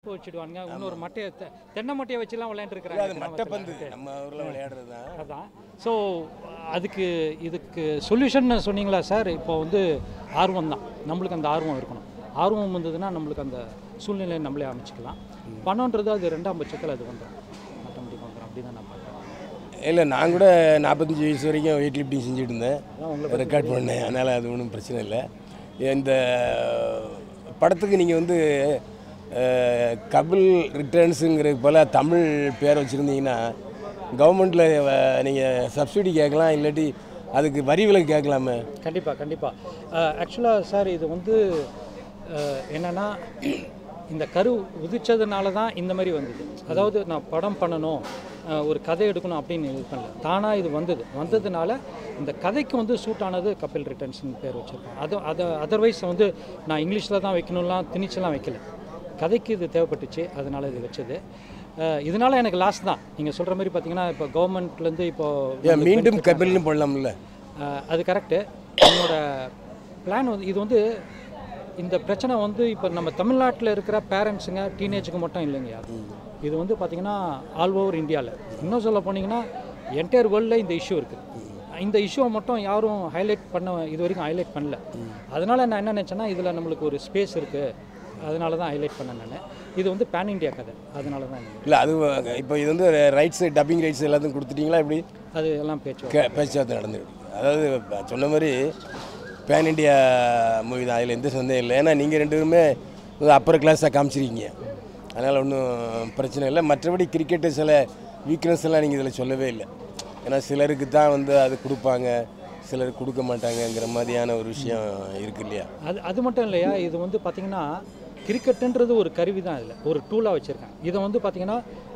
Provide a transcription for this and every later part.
Gap வச்சுடுவாங்க, இன்னொரு மட்டையை தென்னை மட்டையை வச்சுலாம் விளையாண்டுருக்குறாங்க. மட்டைப்பந்து நம்ம ஊரில் விளையாடுறது தான். அதான். ஸோ இதுக்கு சொல்யூஷன் சொன்னீங்களா சார்? இப்போ வந்து ஆர்வம் தான், நம்மளுக்கு அந்த ஆர்வம் இருக்கணும். ஆர்வம் வந்ததுன்னா நம்மளுக்கு அந்த சூழ்நிலையை நம்மளே அமைச்சிக்கலாம். பணன்றது அது 2ஆம் பட்சத்தில் அது வந்துடும், ஆட்டோமேட்டிக் வந்துடும். அப்படி தான் நான் பார்க்குறேன். இல்லை, நான் கூட 45 வயசு வரைக்கும் வெயிட் லிஃப்டிங் செஞ்சுட்டு இருந்தேன், ரெக்கார்ட் பண்ணேன். அதனால் அது ஒன்றும் பிரச்சனை இல்லை. இந்த படத்துக்கு நீங்கள் வந்து கபில் ரிட்டர்ன்ஸுங்கிறது போல் தமிழ் பேர் வச்சுருந்தீங்கன்னா கவர்மெண்ட்டில் நீங்கள் சப்சிடி கேட்கலாம், இல்லாட்டி அதுக்கு வரி விலக்கு கேட்கலாமே. கண்டிப்பாக. ஆக்சுவலாக சார் இது வந்து என்னென்னா, இந்த கரு உதிச்சதுனால தான் இந்த மாதிரி வந்தது. அதாவது நான் படம் பண்ணணும், ஒரு கதை எடுக்கணும் அப்படின்னு இது பண்ணல, தானாக இது வந்ததுனால இந்த கதைக்கு வந்து சூட் ஆனது கபில் ரிட்டர்ன்ஸ்னு பேர் வச்சுருக்கேன். அதர்வைஸ் வந்து நான் இங்கிலீஷில் தான் வைக்கணும்லாம் திணிச்செல்லாம் வைக்கல, கதைக்கு இது தேவைப்பட்டுச்சு, அதனால் இது வச்சது. இதனால் எனக்கு லாஸ் தான். நீங்கள் சொல்கிற மாதிரி பார்த்தீங்கன்னா இப்போ கவர்மெண்ட்லேருந்து இப்போது மீண்டும் கபில்னு போடலாம்ல, அது கரெக்டு. என்னோட பிளான் வந்து இது வந்து இந்த பிரச்சனை வந்து இப்போ நம்ம தமிழ்நாட்டில் இருக்கிற பேரண்ட்ஸுங்க டீனேஜுக்கு மட்டும் இல்லைங்க. இது வந்து பார்த்திங்கன்னா ஆல் ஓவர் இந்தியாவில், இன்னும் சொல்ல போனீங்கன்னா என்டையர் வேர்ல்டில் இந்த இஷ்யூ இருக்குது. இந்த இஷ்யூவை மட்டும் யாரும் இது வரைக்கும் ஹைலைட் பண்ணல. அதனால் நான் என்ன நினச்சேன்னா, இதில் நம்மளுக்கு ஒரு ஸ்பேஸ் இருக்குது, அதனால தான் ஹைலைட் பண்ணேன் நான். இது வந்து பேன் இண்டியா கதை, அதனால தான். இல்லை, அது இப்போ இது வந்து ரைட்ஸு, டப்பிங் ரைட்ஸ் எல்லாத்தையும் கொடுத்துட்டிங்களா? எப்படி அது எல்லாம் பேச்சுவார்த்தை நடந்துருக்கு. அதாவது சொன்ன மாதிரி பேன் இண்டியா மூவி தான், அதில் எந்த சந்தேகம் இல்லை. ஏன்னா நீங்கள் 2 பேருமே அப்பர் கிளாஸாக காமிச்சிருக்கீங்க, அதனால் ஒன்றும் பிரச்சனை இல்லை. மற்றபடி கிரிக்கெட்டு சில வீக்னஸ் எல்லாம் நீங்கள் இதில் சொல்லவே இல்லை. ஏன்னா சிலருக்கு தான் வந்து அது கொடுப்பாங்க, சிலருக்கு கொடுக்க மாட்டாங்கங்கிற மாதிரியான ஒரு விஷயம் இருக்குது இல்லையா? அது மட்டும் இல்லையா, இது வந்து பார்த்திங்கன்னா கிரிக்கெட்டுன்றது ஒரு கருவி தான், இதில் ஒரு டூலாக வச்சுருக்கேன். இதை வந்து பார்த்திங்கன்னா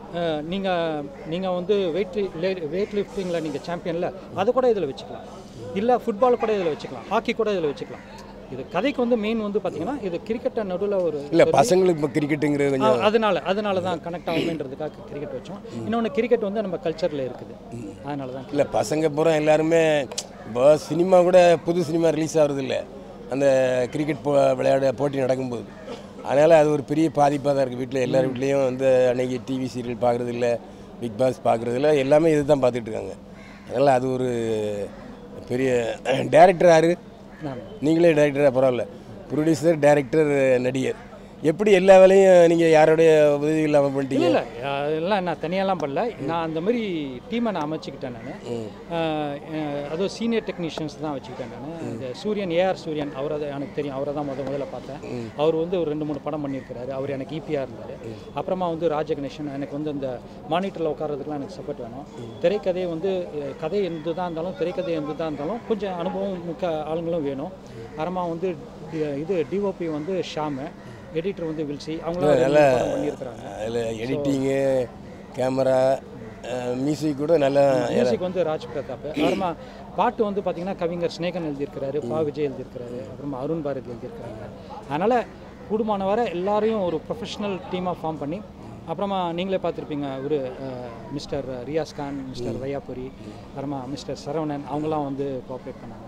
நீங்கள் வந்து வெயிட் லிஃப்டிங்கில் நீங்கள் சாம்பியனில் அதை கூட இதில் வச்சுக்கலாம், இல்லை ஃபுட்பால் கூட இதில் வச்சுக்கலாம், ஹாக்கி கூட இதில் வச்சுக்கலாம். இது கதைக்கு வந்து மெயின் வந்து பார்த்தீங்கன்னா இது கிரிக்கெட்டை நடுவில் ஒரு இல்லை பசங்களுக்கு இப்போ கிரிக்கெட்டுங்கிறது கொஞ்சம் அதனால தான் கனெக்ட் ஆகுமேன்றதுக்காக கிரிக்கெட் வச்சோம். இன்னொன்று கிரிக்கெட் வந்து நம்ம கல்ச்சரில் இருக்குது, அதனால தான். இல்லை பசங்க பூரா எல்லாருமே இப்போ சினிமா கூட புது சினிமா ரிலீஸ் ஆகிறது இல்லை அந்த கிரிக்கெட் விளையாட போட்டி நடக்கும்போது. அதனால் அது ஒரு பெரிய பாதிப்பாக தான் இருக்குது. வீட்டில் எல்லார் வீட்லேயும் வந்து அன்றைக்கி டிவி சீரியல் பார்க்குறது இல்லை, பிக் பாஸ் பார்க்குறது இல்லை, எல்லாமே இது தான் பார்த்துட்ருக்காங்க. அதனால் அது ஒரு பெரிய டைரக்டர் யார்? நீங்களே டைரக்டராக பரவாயில்ல, ப்ரொடியூசர், டைரக்டர், நடிகர், எப்படி எல்லா வேலையும் நீங்கள் யாரோடைய உதவி இல்லாமல் பண்ணிட்டீங்க? இல்லை எல்லாம் நான் தனியாலாம் பண்ணல, நான் அந்த மாதிரி டீமை நான் அமைச்சிக்கிட்டேன். நான் அதுவும் சீனியர் டெக்னீஷியன்ஸ் தான் வச்சுக்கிட்டேன். நான் இந்த ஏஆர் சூரியன், அவரை தான் எனக்கு தெரியும், அவரை தான் முதல்ல பார்த்தேன். அவர் வந்து ஒரு 2-3 படம் பண்ணியிருக்கிறாரு, அவர் எனக்கு ஈபியாக இருந்தார். அப்புறமா வந்து ராஜகணேஷன், எனக்கு வந்து இந்த மானிட்டரில் உட்காரதுக்குலாம் எனக்கு சப்போர்ட் வேணும். திரைக்கதை வந்து கதை எந்த தான் இருந்தாலும், திரைக்கதை எந்த தான் இருந்தாலும் கொஞ்சம் அனுபவம் மிக்க ஆளுங்களும் வேணும். அப்புறமா வந்து இது டிஓபி வந்து ஷாமு, எடிட்டர் வந்து வில்சி, அவங்களும் நல்லா பண்ணியிருக்கிறாங்க. அதில் எடிட்டிங்கு, கேமரா, மியூசிக் கூட நல்லா. மியூசிக் வந்து ராஜ் பிரதாப். அப்புறமா பாட்டு வந்து பார்த்திங்கன்னா கவிஞர் ஸ்நேகன் எழுதியிருக்கிறாரு, விஜய் எழுதியிருக்கிறாரு, அப்புறமா அருண் பாரதி எழுதியிருக்கிறாங்க. அதனால் கூடுமான வர எல்லாரையும் ஒரு ப்ரொஃபஷ்னல் டீமாக ஃபார்ம் பண்ணி, அப்புறமா நீங்களே பார்த்துருப்பீங்க ஒரு மிஸ்டர் ரியாஸ் கான், மிஸ்டர் வையாபுரி, அப்புறமா மிஸ்டர் சரவணன், அவங்களாம் வந்து கோஆப்ரேட் பண்ணாங்க.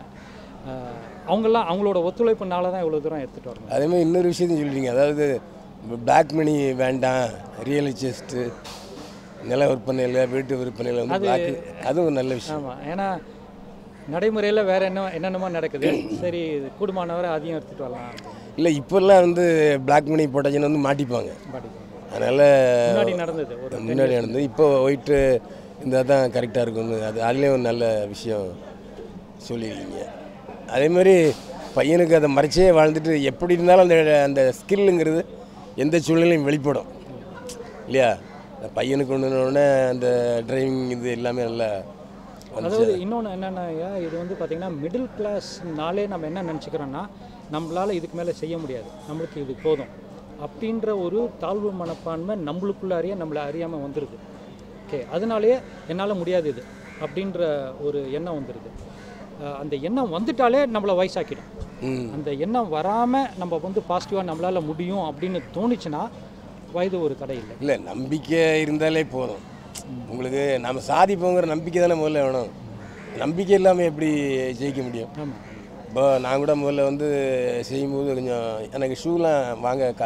அவங்களோட ஒத்துழைப்புனால தான் இவ்வளோ தூரம் எடுத்துகிட்டு வரோம். அதேமாதிரி இன்னொரு விஷயத்தையும் சொல்லிட்டீங்க, அதாவது பிளாக் மணி வேண்டாம், ரியல் எஸ்டேட்டு, நில விற்பனையில், வீட்டு விற்பனையில் வந்து அதுவும் நல்ல விஷயம். ஆமாம், ஏன்னா நடைமுறையில் வேறு என்னென்னமோ நடக்குது. சரி, கூடுமானவரை அதையும் எடுத்துகிட்டு வரலாம். இல்லை இப்போல்லாம் வந்து பிளாக் மணி போட்டாச்சுன்னு வந்து மாட்டிப்பாங்க. அதனால் முன்னாடி நடந்தது, இப்போ ஒயிட்டு இருந்தால் தான் கரெக்டாக இருக்கும்னு அதுலேயும் ஒரு நல்ல விஷயம் சொல்லியிருக்கீங்க. அதே மாதிரி பையனுக்கு அதை மறைச்சே வாழ்ந்துட்டு எப்படி இருந்தாலும் அந்த ஸ்கில்லுங்கிறது எந்த சூழ்நிலையும் வெளிப்படும் இல்லையா? பையனுக்கு ஒன்றுனோடனே அந்த டிரைவிங் இது எல்லாமே நல்லா. அதாவது இன்னொன்று என்னென்னா, இது வந்து பார்த்திங்கன்னா மிடில் கிளாஸ்னாலே நம்ம என்ன நினச்சிக்கிறோன்னா, நம்மளால் இதுக்கு மேலே செய்ய முடியாது, நம்மளுக்கு இது போதும் அப்படின்ற ஒரு தாழ்வு மனப்பான்மை நம்மளுக்குள்ளாரியே நம்மளை அறியாமல் வந்துடுது. ஓகே, அதனாலேயே என்னால் முடியாது இது அப்படின்ற ஒரு எண்ணம் வந்துடுது. அந்த எண்ணம் வந்துட்டாலே நம்மளை வயசாக்கிடும். அந்த எண்ணம் வராமல் நம்ம வந்து பாசிட்டிவாக நம்மளால் முடியும் அப்படின்னு தோணுச்சுன்னா வயது ஒரு தடை இல்லை. இல்லை, நம்பிக்கை இருந்தாலே போதும். உங்களுக்கு நம்ம சாதிப்போங்கிற நம்பிக்கை தானே முதல்ல வேணும். நம்பிக்கை இல்லாமல் எப்படி ஜெயிக்க முடியும்? இப்போ நான் கூட முதல்ல வந்து செய்யும்போது கொஞ்சம் எனக்கு ஷூலாம் வாங்க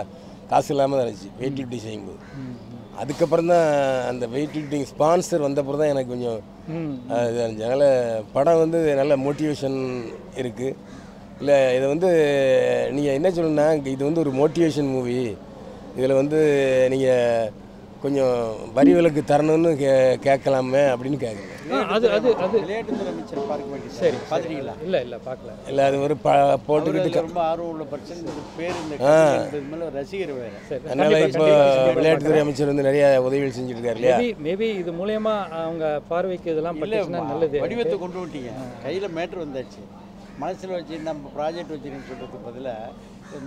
காசு இல்லாமல் தான் இருந்துச்சு வெயிட் லிஃப்டிங் செய்யும்போது. அதுக்கப்புறம் தான் அந்த வெயிட் லிஃப்டிங் ஸ்பான்சர் வந்தப்பறம் தான் எனக்கு கொஞ்சம் அது இருந்துச்சு. அதனால் படம் வந்து நல்ல மோட்டிவேஷன் இருக்குது. இல்லை இதை வந்து நீங்கள் என்ன சொல்லணும்னா இது வந்து ஒரு மோட்டிவேஷன் மூவி. இதில் வந்து நீங்கள் கொஞ்சம் வரி விலக்கு தரணும்னு கேட்கலாமே அப்படின்னு கேட்குறேன். அது அது அது விளையாட்டுத்துறை அமைச்சர் பார்க்க வேண்டியது. சரி பார்த்துட்டீங்களா? இல்லை பார்க்கல. இல்லை அது ஒரு போட்டுக்கிட்டு ரொம்ப ஆர்வம் உள்ள பர்சன். இந்த பேர் இந்த மேலே ரசிகர் வேறு. சரி, அதனால் இப்போ விளையாட்டுத்துறை அமைச்சர் வந்து நிறைய உதவிகள் செஞ்சுட்டு இருக்காரு இல்லையா? மேபி இது மூலயமா அவங்க பார்வைக்கு இதெல்லாம் பட்டுச்சுன்னா நல்லது. வடிவத்தை கொண்டு விட்டீங்க, கையில் மேட்ரு வந்தாச்சு. மனசில் வச்சு நம்ம ப்ராஜெக்ட் வச்சுருன்னு சொல்கிறதுக்கு பதிலாக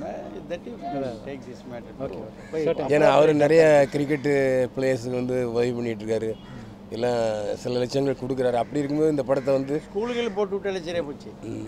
ஏன்னா அவர் நிறைய கிரிக்கெட்டு பிளேயர்ஸுக்கு வந்து உதவி பண்ணிகிட்ருக்காரு, எல்லாம் சில லட்சங்கள் கொடுக்குறாரு. அப்படி இருக்கும்போது இந்த படத்தை வந்து ஸ்கூலுகள் போட்டு விட்டாலே சரியாக போச்சு.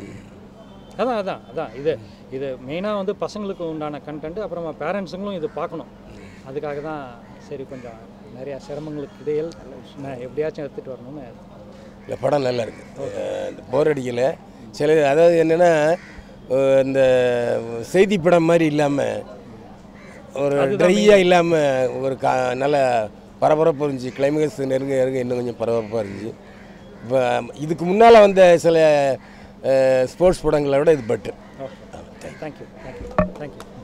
அதான் இது மெயினாக வந்து பசங்களுக்கு உண்டான கண்டென்ட், அப்புறமா பேரண்ட்ஸுங்களும் இது பார்க்கணும். அதுக்காக தான் சரி கொஞ்சம் நிறையா சிரமங்களுக்கு இடையில் நான் எப்படியாச்சும் எடுத்துகிட்டு வரணும்னு. இந்த படம் நல்லா இருக்குது, போர் அடிக்கலை. சில அதாவது என்னென்னா இந்த செய்தி படம் மாதிரி இல்லாமல் ஒரு ட்ரையாக இல்லாமல் ஒரு நல்ல பரபரப்பாக இருந்துச்சு. கிளைமேக்ஸ் நெருங்க இன்னும் கொஞ்சம் பரபரப்பாக இருந்துச்சு. இப்போ இதுக்கு முன்னால் வந்த சில ஸ்போர்ட்ஸ் படங்களை விட இது பெட்டர். தேங்க்யூ.